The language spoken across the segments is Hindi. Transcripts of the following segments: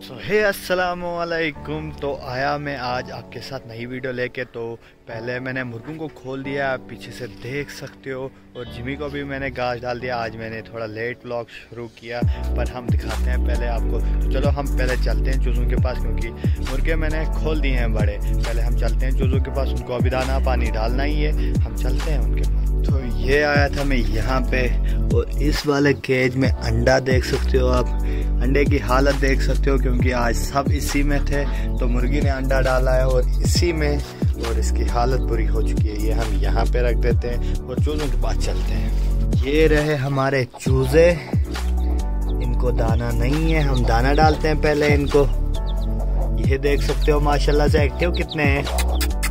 सो हे अस्सलामुअलैकुम। तो आया मैं आज आपके साथ नई वीडियो लेके। तो पहले मैंने मुर्गों को खोल दिया, पीछे से देख सकते हो, और जिमी को भी मैंने घास डाल दिया। आज मैंने थोड़ा लेट व्लॉग शुरू किया, पर हम दिखाते हैं पहले आपको। तो चलो हम पहले चलते हैं चूज़ों के पास, क्योंकि मुर्गे मैंने खोल दिए हैं बड़े। पहले हम चलते हैं चूज़ों के पास, उनको अभी दाना पानी डालना ही है, हम चलते हैं उनके पास। तो ये आया था मैं यहाँ पे, और इस वाले केज में अंडा देख सकते हो आप। अंडे की हालत देख सकते हो, क्योंकि आज सब इसी में थे, तो मुर्गी ने अंडा डाला है और इसी में, और इसकी हालत बुरी हो चुकी है। ये हम यहाँ पे रख देते हैं और चूज़ों के पास चलते हैं। ये रहे हमारे चूज़े, इनको दाना नहीं है, हम दाना डालते हैं पहले इनको। ये देख सकते हो माशाल्लाह से एक्टिव कितने हैं,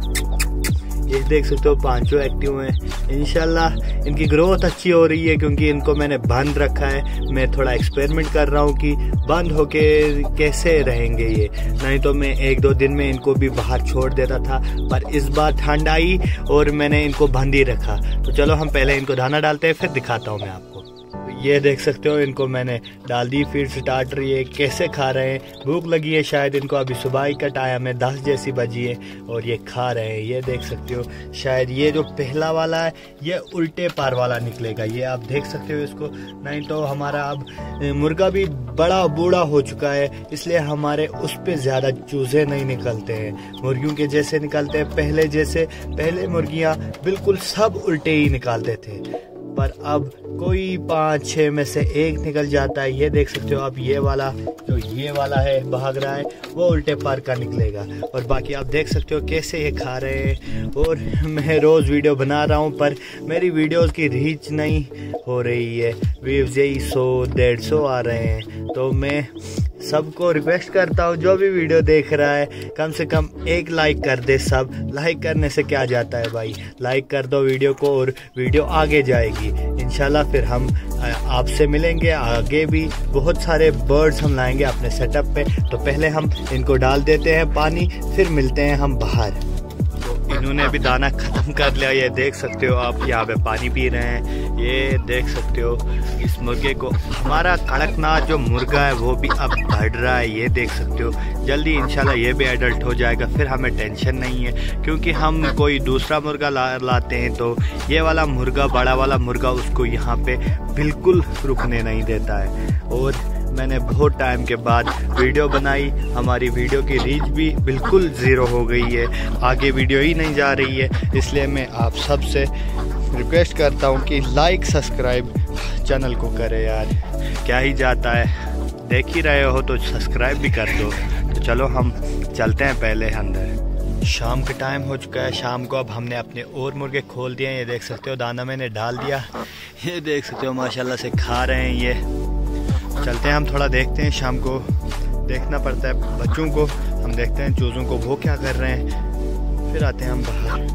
ये देख सकते हो पांचों एक्टिव हैं। इंशाल्लाह इनकी ग्रोथ अच्छी हो रही है, क्योंकि इनको मैंने बंद रखा है। मैं थोड़ा एक्सपेरिमेंट कर रहा हूँ कि बंद होके कैसे रहेंगे ये, नहीं तो मैं एक दो दिन में इनको भी बाहर छोड़ देता था, पर इस बार ठंड आई और मैंने इनको बंद ही रखा। तो चलो हम पहले इनको दाना डालते हैं, फिर दिखाता हूँ मैं आपको। ये देख सकते हो इनको मैंने डाल दी, फिर स्टार्टर ये कैसे खा रहे हैं। भूख लगी है शायद इनको, अभी सुबह ही का टाइम है, 10 जैसी बजी है और ये खा रहे हैं। ये देख सकते हो, शायद ये जो पहला वाला है ये उल्टे पार वाला निकलेगा, ये आप देख सकते हो इसको। नहीं तो हमारा अब मुर्गा भी बड़ा बूढ़ा हो चुका है, इसलिए हमारे उस पर ज़्यादा चूज़े नहीं निकलते हैं, मुर्गियों के जैसे निकलते हैं पहले जैसे। पहले मुर्गियाँ बिल्कुल सब उल्टे ही निकालते थे, पर अब कोई 5-6 में से एक निकल जाता है। ये देख सकते हो आप, ये वाला जो ये वाला है भाग रहा है, वो उल्टे पार का निकलेगा। और बाकी आप देख सकते हो कैसे ये खा रहे हैं। और मैं रोज़ वीडियो बना रहा हूँ, पर मेरी वीडियोस की रीच नहीं हो रही है, व्यूज़ यही 100-150 आ रहे हैं। तो मैं सबको रिक्वेस्ट करता हूँ, जो भी वीडियो देख रहा है कम से कम एक लाइक कर दे। सब लाइक करने से क्या जाता है भाई, लाइक कर दो वीडियो को और वीडियो आगे जाएगी इंशाल्लाह। फिर हम आपसे मिलेंगे आगे भी, बहुत सारे बर्ड्स हम लाएंगे अपने सेटअप पे। तो पहले हम इनको डाल देते हैं पानी, फिर मिलते हैं हम बाहर। इन्होंने भी दाना ख़त्म कर लिया, ये देख सकते हो आप, यहाँ पे पानी पी रहे हैं। ये देख सकते हो इस मुर्गे को, हमारा कड़कनाथ जो मुर्गा है वो भी अब बढ़ रहा है। ये देख सकते हो, जल्दी इंशाल्लाह ये भी एडल्ट हो जाएगा, फिर हमें टेंशन नहीं है, क्योंकि हम कोई दूसरा मुर्गा लाते हैं तो ये वाला मुर्गा, बड़ा वाला मुर्गा, उसको यहाँ पे बिल्कुल रुकने नहीं देता है। और मैंने बहुत टाइम के बाद वीडियो बनाई, हमारी वीडियो की रीच भी बिल्कुल ज़ीरो हो गई है, आगे वीडियो ही नहीं जा रही है। इसलिए मैं आप सब से रिक्वेस्ट करता हूँ कि लाइक सब्सक्राइब चैनल को करें यार, क्या ही जाता है, देख ही रहे हो तो सब्सक्राइब भी कर दो। तो चलो हम चलते हैं पहले अंदर। शाम का टाइम हो चुका है, शाम को अब हमने अपने और मुर्गे खोल दिए हैं। ये देख सकते हो दाना मैंने डाल दिया, ये देख सकते हो माशाल्लाह से खा रहे हैं। ये चलते हैं हम थोड़ा देखते हैं, शाम को देखना पड़ता है बच्चों को। हम देखते हैं चूज़ों को वो क्या कर रहे हैं, फिर आते हैं हम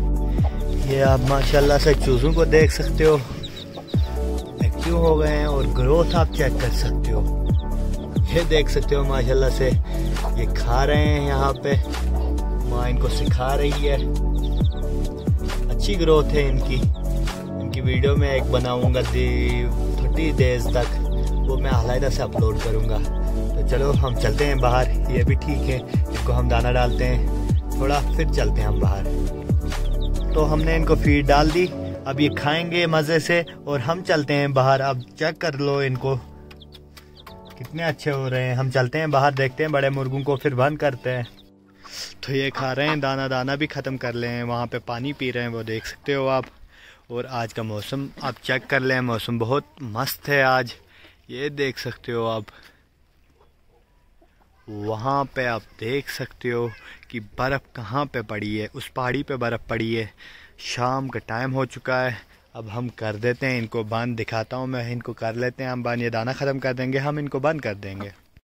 बाहर। ये आप माशाल्लाह से चूज़ों को देख सकते हो, एक्टिव हो गए हैं, और ग्रोथ आप चेक कर सकते हो। ये देख सकते हो माशाल्लाह से ये खा रहे हैं, यहाँ पे माँ इनको सिखा रही है। अच्छी ग्रोथ है इनकी। इनकी वीडियो में एक बनाऊंगा 30 डेज तक, वो मैं अलग से अपलोड करूंगा। तो चलो हम चलते हैं बाहर, ये भी ठीक है, इनको हम दाना डालते हैं थोड़ा, फिर चलते हैं हम बाहर। तो हमने इनको फीड डाल दी, अब ये खाएंगे मज़े से, और हम चलते हैं बाहर। अब चेक कर लो इनको कितने अच्छे हो रहे हैं। हम चलते हैं बाहर, देखते हैं बड़े मुर्गों को, फिर बंद करते हैं। तो ये खा रहे हैं, दाना भी ख़त्म कर ले हैं, वहाँ पे पानी पी रहे हैं, वो देख सकते हो आप। और आज का मौसम आप चेक कर लें, मौसम बहुत मस्त है आज। ये देख सकते हो आप, वहाँ पे आप देख सकते हो कि बर्फ़ कहाँ पे पड़ी है, उस पहाड़ी पे बर्फ़ पड़ी है। शाम का टाइम हो चुका है, अब हम कर देते हैं इनको बंद। दिखाता हूँ मैं, इनको कर लेते हैं हम बंद, ये दाना ख़त्म कर देंगे, हम इनको बंद कर देंगे।